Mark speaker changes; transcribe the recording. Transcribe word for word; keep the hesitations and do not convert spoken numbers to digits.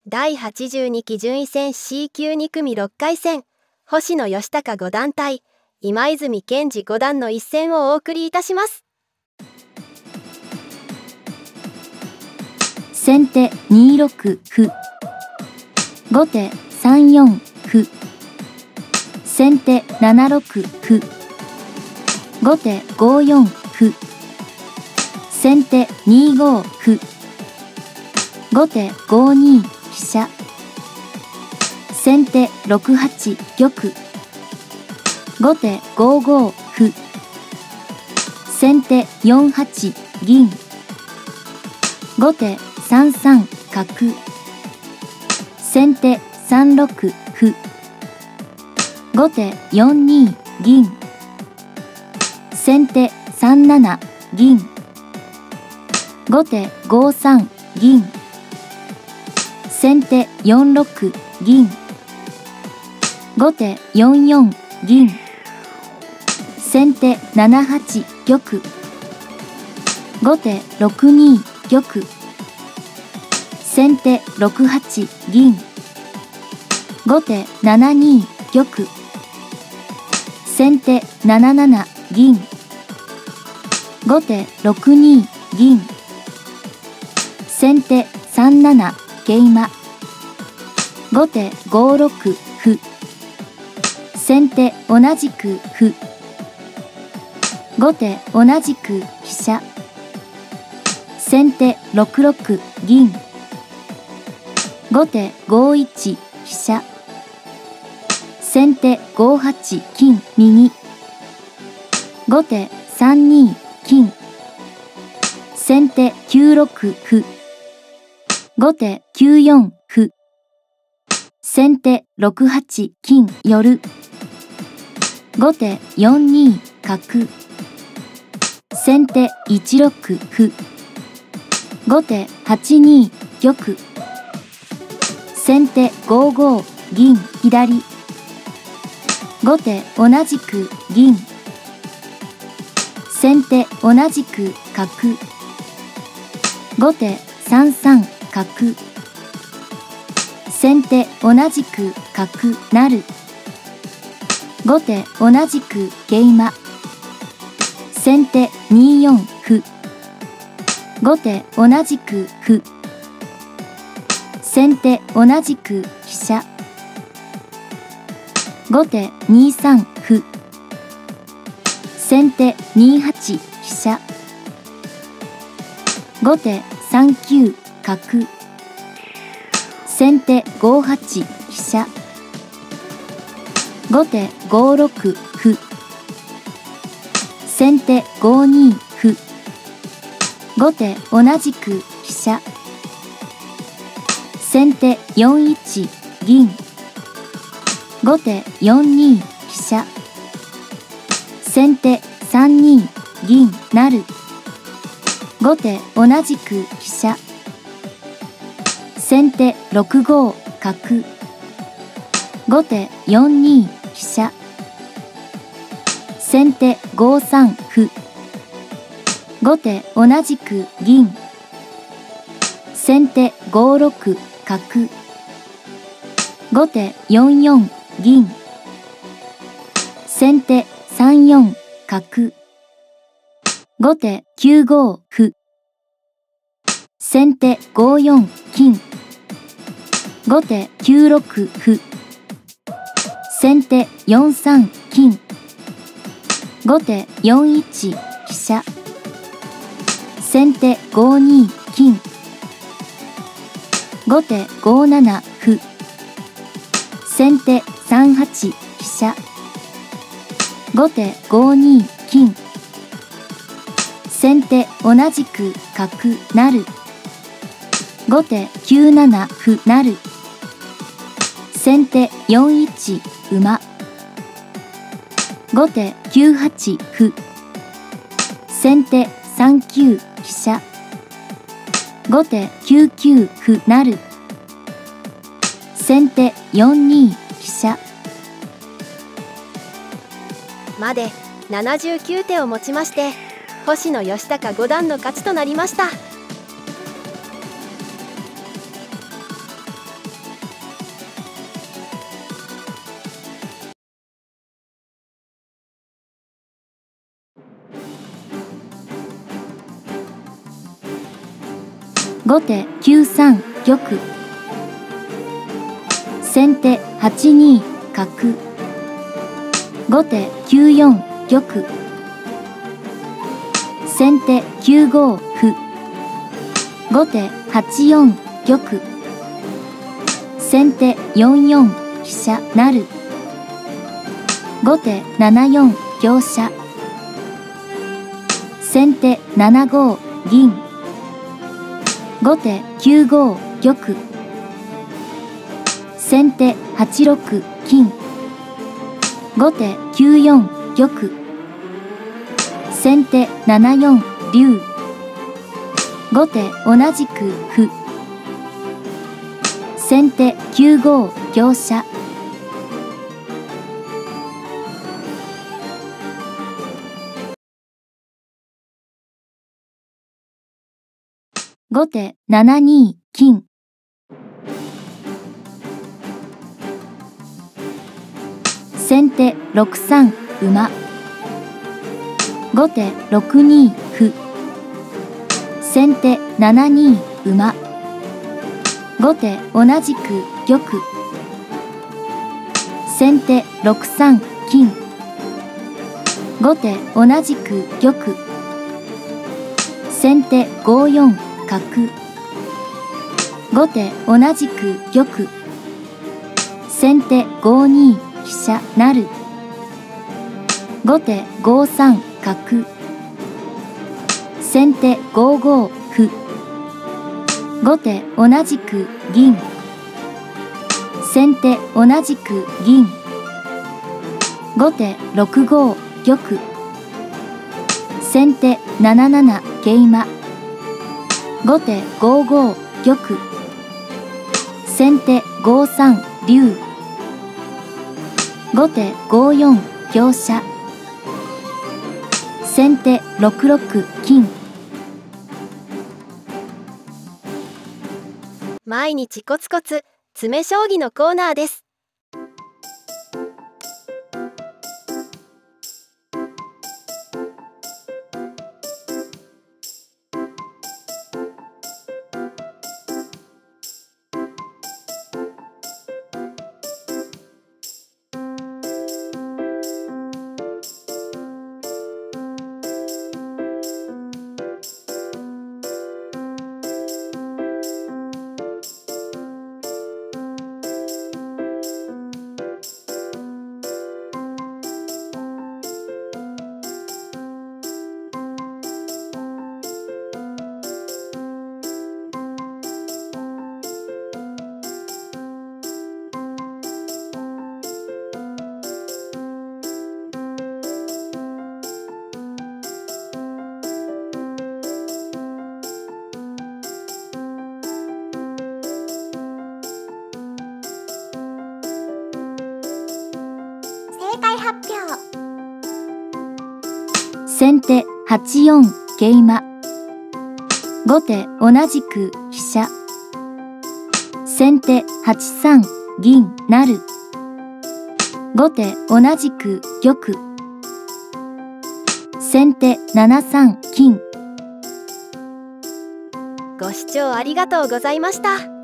Speaker 1: だいはちじゅうにき順位戦 シーきゅうに 組ろっかい戦、星野義孝五段対今泉健二五段の一戦をお送りいたします。
Speaker 2: 先手にろく歩、後手さんよん歩、先手ななろく歩、後手ごよん歩、先手にご歩、後手ごに飛車、先手ろくはち玉、後手ごご歩、先手よんはち銀、後手さんさん角、先手さんろく歩、後手よんに銀、先手さんなな銀、後手ごさん銀、先手よんろく銀、後手よんよん銀、先手ななはち玉、後手ろくに玉、先手ろくはち銀、後手ななに玉、先手なななな銀、後手ろくに銀、先手さんなな桂馬、後手ごろく歩、先手同じく歩、後手同じく飛車、先手ろくろく銀、後手ごいち飛車、先手ごはち金右、後手さんに金、先手きゅうろく歩、後手きゅうよん歩、先手ろくはち金寄、後手よんに角、先手いちろく歩、後手はちに玉、先手ごご銀左、後手同じく銀、先手同じく角、後手さんさん角、先手同じく角成、後手同じく桂馬、先手によん歩、後手同じく歩、先手同じく飛車、後手にさん歩、先手にはち飛車、後手さんきゅう角、先手ごはち飛車、後手ごろく歩、先手ごに歩、後手同じく飛車、先手よんいち銀、後手よんに飛車、先手さんに銀成、後手同じく飛車、先手ろくご角、後手よんに飛車、先手ごさん歩、後手同じく銀、先手ごろく角、後手よんよん銀、先手さんよん角、後手きゅうご歩、先手ごよん金、後手きゅうろく歩、先手よんさん金、後手よんいち飛車、先手ごに金、後手ごなな歩、先手さんはち飛車、後手ごに金、先手同じく角成、後手きゅうなな歩成、先手よんいち馬、後手きゅうはち歩、先手さんきゅう飛車、後手きゅうきゅう歩成、先手よんに飛車
Speaker 1: までななじゅうきゅう手をもちまして星野義孝五段の勝ちとなりました。
Speaker 2: 後手きゅうさん玉。先手はちに角。後手きゅうよん玉。先手きゅうご歩。後手はちよん玉。先手よんよん飛車成。後手ななよん香車。先手ななご銀。後手きゅうご玉。先手はちろく金。後手きゅうよん玉。先手ななよん竜。後手同じく歩。先手きゅうご香車。後手ななに金。先手ろくさん馬。後手ろくに歩。先手ななに馬。後手同じく玉。先手ろくさん金。後手同じく玉。先手ごよん角。後手同じく玉。先手ごに飛車成。後手ごさん角。先手ごご歩。後手同じく銀。先手同じく銀。後手ろくご玉。先手なななな桂馬。後手ごご玉。先手ごさん竜。後手ごよん香車。先手ろくろく金。
Speaker 1: 毎日コツコツ詰将棋のコーナーです。
Speaker 3: 正解発表。
Speaker 2: 先手はちよん桂馬。後手同じく飛車。先手はちさん銀成。後手同じく玉。先手ななさん金。
Speaker 1: ご視聴ありがとうございました。